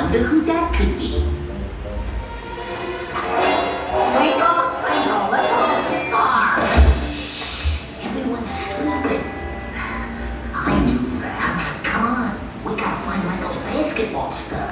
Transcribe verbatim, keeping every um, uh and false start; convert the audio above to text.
wonder who that could be. Wake up, Michael, let's all start. Shh, everyone's sleeping. I knew that. Come on, we gotta find Michael's basketball stuff.